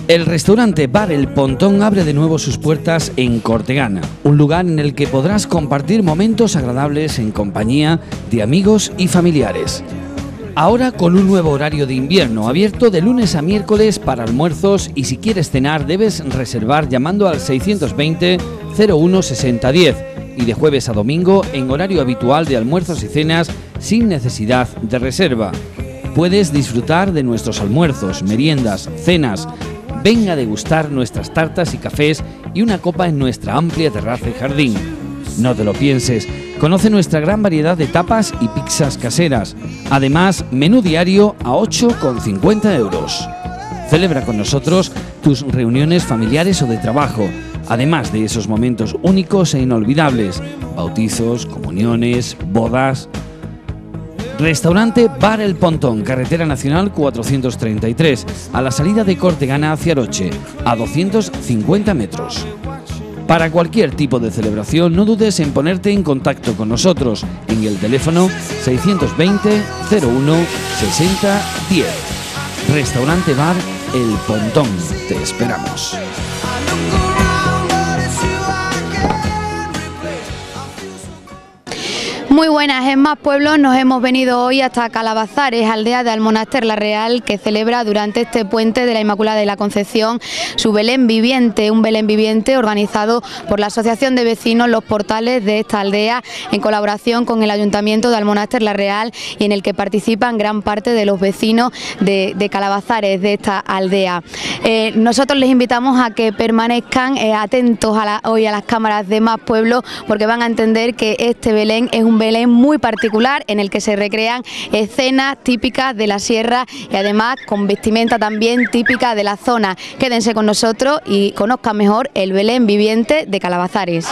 El restaurante Bar El Pontón abre de nuevo sus puertas en Cortegana, un lugar en el que podrás compartir momentos agradables en compañía de amigos y familiares. Ahora con un nuevo horario de invierno, abierto de lunes a miércoles para almuerzos, y si quieres cenar debes reservar llamando al 620 01 6010 y de jueves a domingo en horario habitual de almuerzos y cenas sin necesidad de reserva. Puedes disfrutar de nuestros almuerzos, meriendas, cenas. Ven a degustar nuestras tartas y cafés y una copa en nuestra amplia terraza y jardín. No te lo pienses, conoce nuestra gran variedad de tapas y pizzas caseras. Además, menú diario a 8,50 euros. Celebra con nosotros tus reuniones familiares o de trabajo, además de esos momentos únicos e inolvidables: bautizos, comuniones, bodas. Restaurante Bar El Pontón, Carretera Nacional 433, a la salida de Cortegana hacia Aroche, a 250 metros. Para cualquier tipo de celebración, no dudes en ponerte en contacto con nosotros en el teléfono 620 01 60 10. Restaurante Bar El Pontón, te esperamos. Muy buenas, en Más Pueblos nos hemos venido hoy hasta Calabazares, aldea de Almonaster la Real, que celebra durante este puente de la Inmaculada de la Concepción su Belén viviente, un Belén viviente organizado por la Asociación de Vecinos Los Portales de esta aldea, en colaboración con el Ayuntamiento de Almonaster la Real, y en el que participan gran parte de los vecinos de Calabazares, de esta aldea. Nosotros les invitamos a que permanezcan atentos hoy a las cámaras de Más Pueblos, porque van a entender que este Belén es un Belén muy particular en el que se recrean escenas típicas de la sierra y además con vestimenta también típica de la zona. Quédense con nosotros y conozcan mejor el Belén viviente de Calabazares.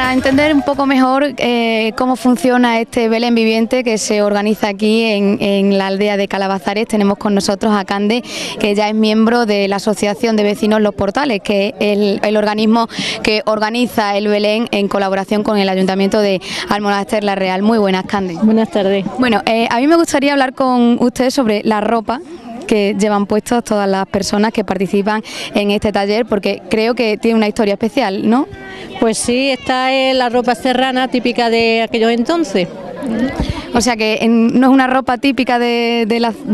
para entender un poco mejor cómo funciona este Belén viviente que se organiza aquí en la aldea de Calabazares, tenemos con nosotros a Cande, que ya es miembro de la Asociación de Vecinos Los Portales, que es el organismo que organiza el Belén en colaboración con el Ayuntamiento de Almonaster la Real. Muy buenas, Cande. Buenas tardes. Bueno, a mí me gustaría hablar con usted sobre la ropa que llevan puestos todas las personas que participan en este taller, porque creo que tiene una historia especial, ¿no? Pues sí, esta es la ropa serrana típica de aquellos entonces. O sea que no es una ropa típica de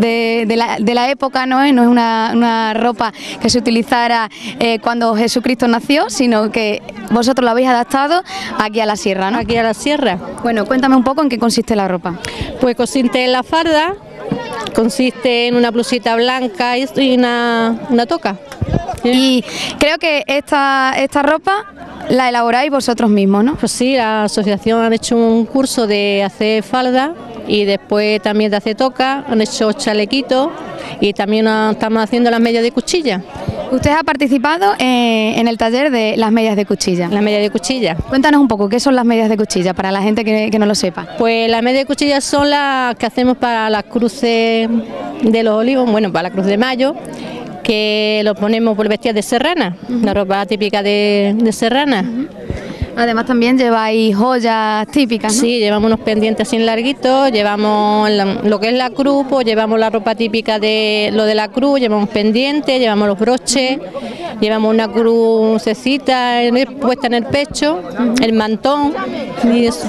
la época, no es una ropa que se utilizara cuando Jesucristo nació, sino que vosotros la habéis adaptado aquí a la sierra, ¿no? Aquí a la sierra. Bueno, cuéntame un poco en qué consiste la ropa. Pues consiste en la farda, consiste en una blusita blanca y una toca. Y creo que esta ropa la elaboráis vosotros mismos, ¿no? Pues sí, la asociación han hecho un curso de hacer falda y después también de hacer toca, han hecho chalequitos y también estamos haciendo las medias de cuchilla. Usted ha participado en el taller de las medias de cuchilla. Las medias de cuchilla. Cuéntanos un poco, ¿qué son las medias de cuchilla para la gente que no lo sepa? Pues las medias de cuchilla son las que hacemos para las cruces de los olivos, bueno, para la cruz de mayo, que lo ponemos por vestidas de serrana, la ropa típica de serrana. Además también lleváis joyas típicas, ¿no? Sí, llevamos unos pendientes así larguitos, llevamos lo que es la cruz, pues llevamos la ropa típica de lo de la cruz, llevamos pendientes, llevamos los broches, llevamos una crucecita puesta en el pecho, el mantón y eso.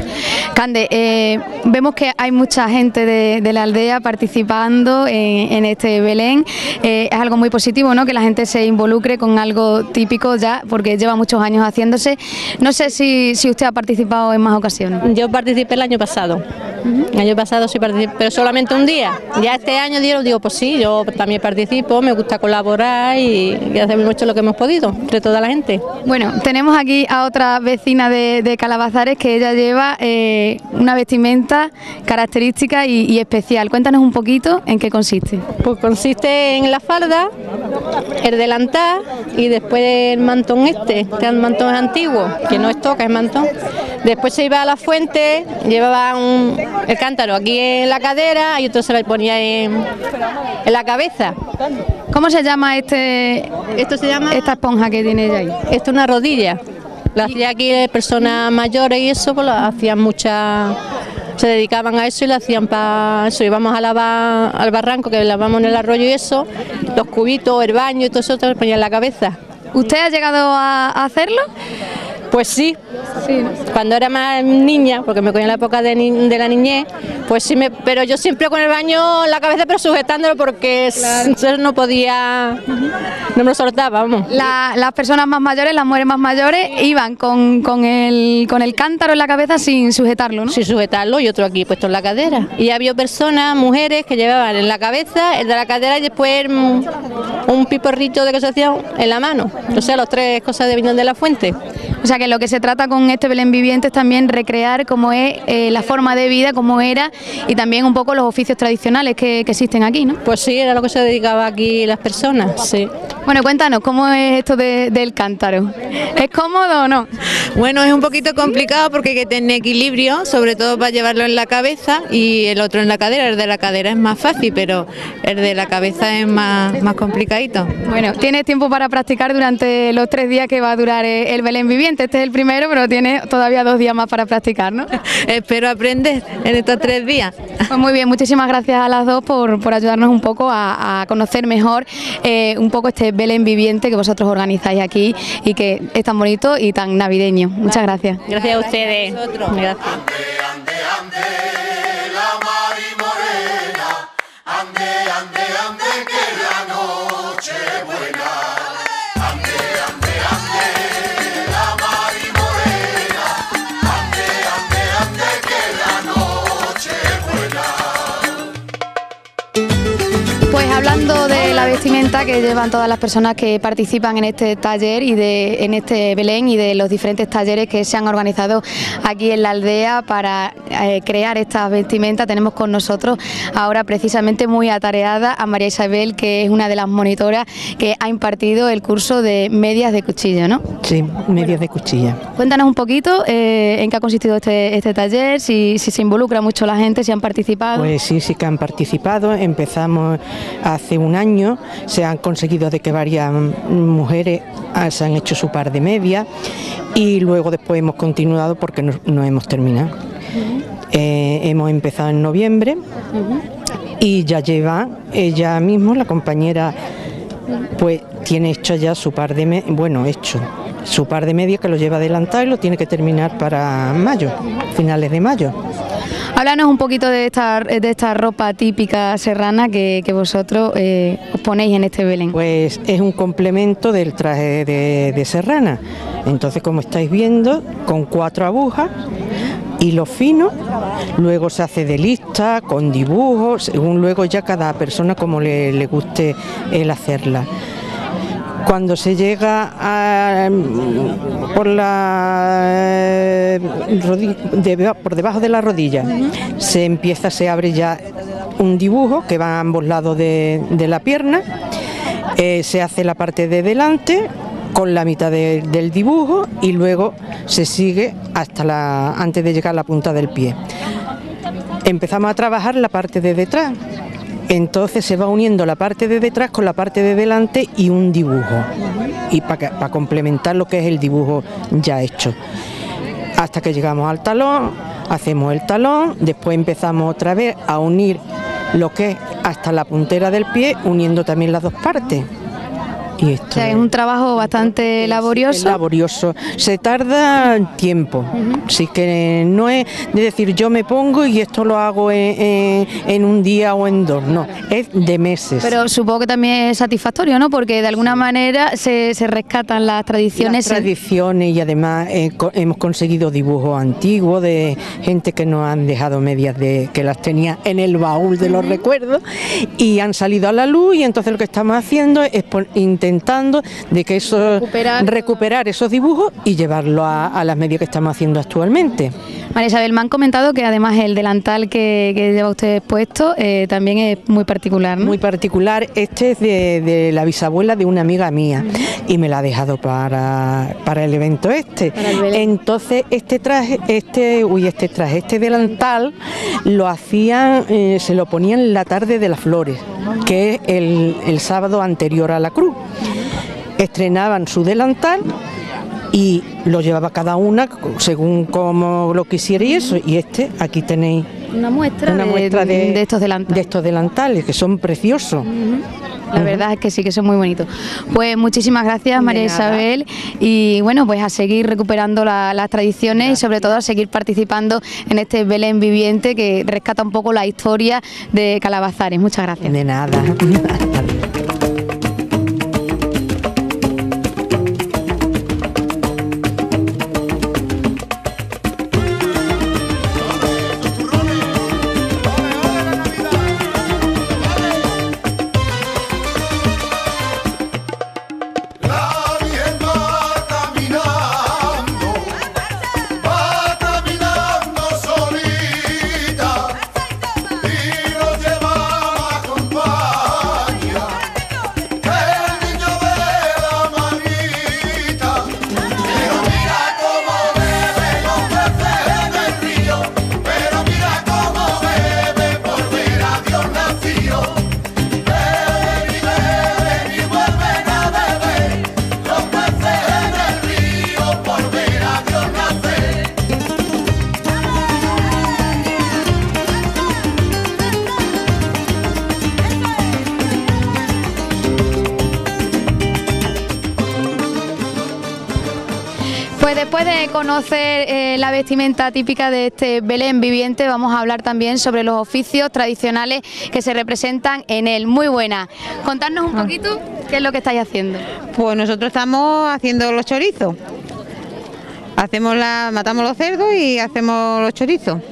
Cande, vemos que hay mucha gente de la aldea participando en este Belén. Es algo muy positivo, ¿no?, que la gente se involucre con algo típico ya, porque lleva muchos años haciéndose. No sé si usted ha participado en más ocasiones. Yo participé el año pasado. El año pasado sí participé, pero solamente un día. Ya este año digo, pues sí, yo también participo, me gusta colaborar y hacemos mucho lo que hemos podido, entre toda la gente. Bueno, tenemos aquí a otra vecina de Calabazares que ella lleva una vestimenta característica y especial. Cuéntanos un poquito en qué consiste. Pues consiste en la farda, el delantal y después el mantón este mantón es antiguo, que no es toca, es mantón. Después se iba a la fuente, llevaba el cántaro aquí en la cadera y otro se lo ponía en la cabeza. ¿Cómo se llama Esto se llama... esta esponja que tiene ella ahí? Esto es una rodilla. La hacía aquí personas mayores y eso, pues hacían muchas... Se dedicaban a eso y lo hacían para eso. Íbamos a lavar al barranco, que lavamos en el arroyo y eso, los cubitos, el baño y todo eso, te lo ponían en la cabeza. ¿Usted ha llegado a hacerlo? Pues sí, cuando era más niña, porque me cogí en la época de la niñez, pues sí, pero yo siempre con el baño en la cabeza, pero sujetándolo porque claro, no podía, no me lo soltaba, vamos. Las personas más mayores, las mujeres más mayores, iban con el cántaro en la cabeza sin sujetarlo, ¿no? Sin sujetarlo y otro aquí puesto en la cadera. Y había personas, mujeres, que llevaban en la cabeza, el de la cadera y después un piporrito de que se hacía en la mano. O sea, las tres cosas de vinieron de la fuente. O sea que lo que se trata con este Belén viviente es también recrear cómo es la forma de vida, cómo era, y también un poco los oficios tradicionales que existen aquí, ¿no? Pues sí, era lo que se dedicaba aquí las personas, sí. Bueno, cuéntanos, ¿cómo es esto del cántaro? ¿Es cómodo o no? Bueno, es un poquito complicado porque hay que tener equilibrio, sobre todo para llevarlo en la cabeza y el otro en la cadera. El de la cadera es más fácil, pero el de la cabeza es más complicadito. Bueno, tienes tiempo para practicar durante los 3 días que va a durar el Belén viviente. Este es el primero, pero tienes todavía 2 días más para practicar, ¿no? Espero aprender en estos 3 días. Pues muy bien, muchísimas gracias a las dos por ayudarnos un poco a conocer mejor un poco este Belén viviente que vosotros organizáis aquí y que es tan bonito y tan navideño. Muchas gracias. Gracias a ustedes. Gracias. Pues hablando de la la vestimenta que llevan todas las personas que participan en este taller y en este Belén y de los diferentes talleres que se han organizado aquí en la aldea para crear estas vestimentas. Tenemos con nosotros ahora precisamente muy atareada a María Isabel, que es una de las monitoras que ha impartido el curso de medias de cuchilla, ¿no? Sí, medias de cuchilla. Cuéntanos un poquito en qué ha consistido este taller, si se involucra mucho la gente, si han participado. Pues sí que han participado. Empezamos hace un año, se han conseguido de que varias mujeres se han hecho su par de medias y luego después hemos continuado porque no hemos terminado. Hemos empezado en noviembre y ya lleva ella misma, la compañera, pues tiene hecho ya su par de medias que lo lleva adelantado y lo tiene que terminar para mayo, finales de mayo. Háblanos un poquito de esta ropa típica serrana que vosotros os ponéis en este Belén. Pues es un complemento del traje de serrana. Entonces, como estáis viendo, con 4 agujas, hilo fino, luego se hace de lista, con dibujos, según luego ya cada persona como le guste el hacerla. Cuando se llega por debajo de la rodilla, se abre ya un dibujo que va a ambos lados de la pierna, se hace la parte de delante con la mitad del dibujo y luego se sigue hasta antes de llegar a la punta del pie. Empezamos a trabajar la parte de detrás. Entonces se va uniendo la parte de detrás con la parte de delante y un dibujo, y para complementar lo que es el dibujo ya hecho. Hasta que llegamos al talón, hacemos el talón, después empezamos otra vez a unir lo que es hasta la puntera del pie, uniendo también las dos partes. Y esto es un trabajo bastante laborioso. Es laborioso, se tarda tiempo, así que no es de decir yo me pongo y esto lo hago en un día o en 2, no, es de meses. Pero supongo que también es satisfactorio, ¿no? Porque de alguna manera se rescatan las tradiciones. Las tradiciones y además hemos conseguido dibujos antiguos de gente que nos han dejado medias que las tenía en el baúl de los recuerdos y han salido a la luz, y entonces lo que estamos haciendo es intentando de que recuperar esos dibujos y llevarlo a las medias que estamos haciendo actualmente. María Isabel, me han comentado que además el delantal que lleva usted puesto también es muy particular, ¿no? Muy particular, este es de la bisabuela de una amiga mía y me la ha dejado para el evento Entonces este delantal lo hacían, se lo ponían en la tarde de las flores, que es el sábado anterior a la cruz. Estrenaban su delantal y lo llevaba cada una según como lo quisiera y eso. Y aquí tenéis una muestra de estos delantales. De estos delantales que son preciosos. La verdad es que sí, que son muy bonitos. Pues muchísimas gracias, María Isabel, y bueno, pues a seguir recuperando las tradiciones y sobre todo a seguir participando en este Belén viviente que rescata un poco la historia de Calabazares. Muchas gracias. De nada. Pues después de conocer la vestimenta típica de este Belén viviente, vamos a hablar también sobre los oficios tradicionales que se representan en él. Muy buena. Contadnos un poquito qué es lo que estáis haciendo. Pues nosotros estamos haciendo los chorizos. Matamos los cerdos y hacemos los chorizos.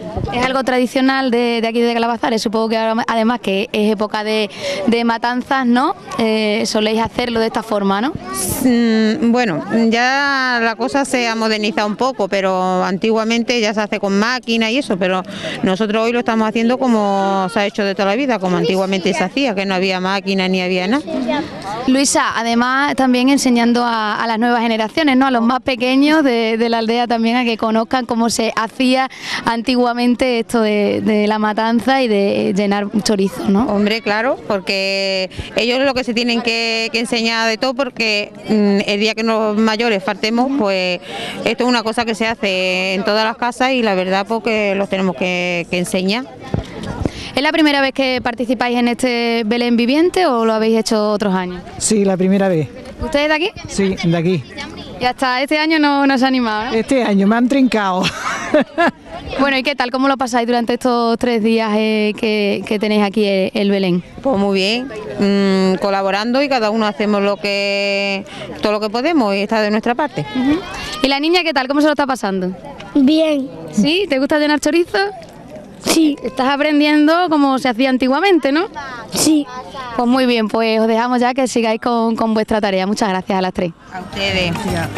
Es algo tradicional de aquí de Calabazares, supongo que ahora, además que es época de matanzas, ¿no? Soléis hacerlo de esta forma, ¿no? Bueno, ya la cosa se ha modernizado un poco, pero antiguamente ya se hace con máquina y eso, pero nosotros hoy lo estamos haciendo como se ha hecho de toda la vida, como antiguamente se hacía, que no había máquina ni había nada. Luisa, además también enseñando a las nuevas generaciones, ¿no? A los más pequeños de la aldea también, a que conozcan cómo se hacía antiguamente esto de la matanza y de llenar chorizos, ¿no? Hombre, claro, porque ellos es lo que se tienen que enseñar de todo, porque el día que los mayores faltemos, pues esto es una cosa que se hace en todas las casas y la verdad porque los tenemos que enseñar. ¿Es la primera vez que participáis en este Belén viviente o lo habéis hecho otros años? Sí, la primera vez. ¿Ustedes de aquí? Sí, de aquí. Y hasta este año no se ha animado, ¿no? Este año me han trincado. Bueno, ¿y qué tal? ¿Cómo lo pasáis durante estos 3 días que tenéis aquí el Belén? Pues muy bien, colaborando y cada uno hacemos todo lo que podemos y está de nuestra parte. ¿Y la niña qué tal? ¿Cómo se lo está pasando? Bien. ¿Sí? ¿Te gusta llenar chorizos? Sí. Estás aprendiendo como se hacía antiguamente, ¿no? Sí. Pues muy bien, pues os dejamos ya que sigáis con vuestra tarea. Muchas gracias a las 3. A ustedes.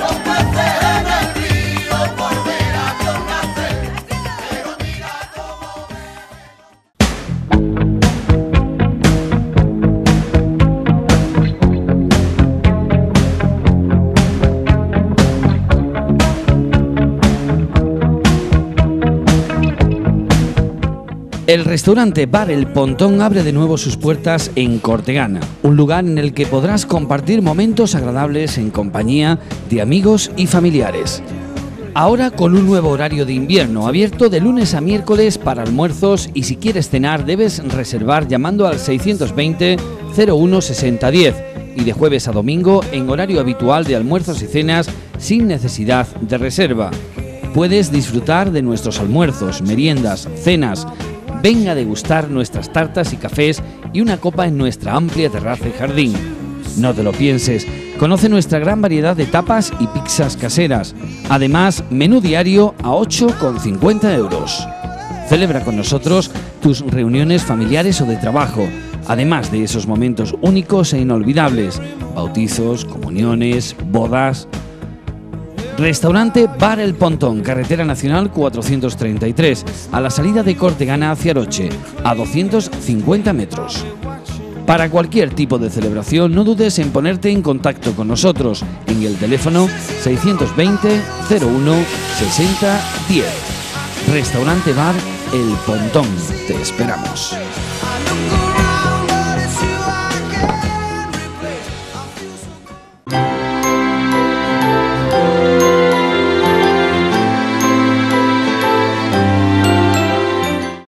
El restaurante Bar El Pontón abre de nuevo sus puertas en Cortegana, un lugar en el que podrás compartir momentos agradables en compañía de amigos y familiares. Ahora con un nuevo horario de invierno, abierto de lunes a miércoles para almuerzos, y si quieres cenar debes reservar llamando al 620 01 6010 y de jueves a domingo en horario habitual de almuerzos y cenas sin necesidad de reserva. Puedes disfrutar de nuestros almuerzos, meriendas, cenas. Ven a degustar nuestras tartas y cafés y una copa en nuestra amplia terraza y jardín. No te lo pienses, conoce nuestra gran variedad de tapas y pizzas caseras. Además, menú diario a 8,50 euros. Celebra con nosotros tus reuniones familiares o de trabajo, además de esos momentos únicos e inolvidables: bautizos, comuniones, bodas. Restaurante Bar El Pontón, carretera nacional 433, a la salida de Cortegana hacia Aroche, a 250 metros. Para cualquier tipo de celebración, no dudes en ponerte en contacto con nosotros en el teléfono 620 01 60 10. Restaurante Bar El Pontón, te esperamos.